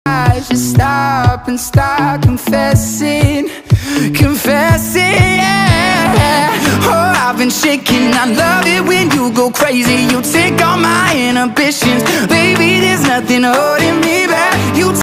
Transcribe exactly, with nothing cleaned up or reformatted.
I just stop and start confessing, confessing, yeah. Oh, I've been shaking, I love it when you go crazy. You take all my inhibitions, baby, there's nothing holding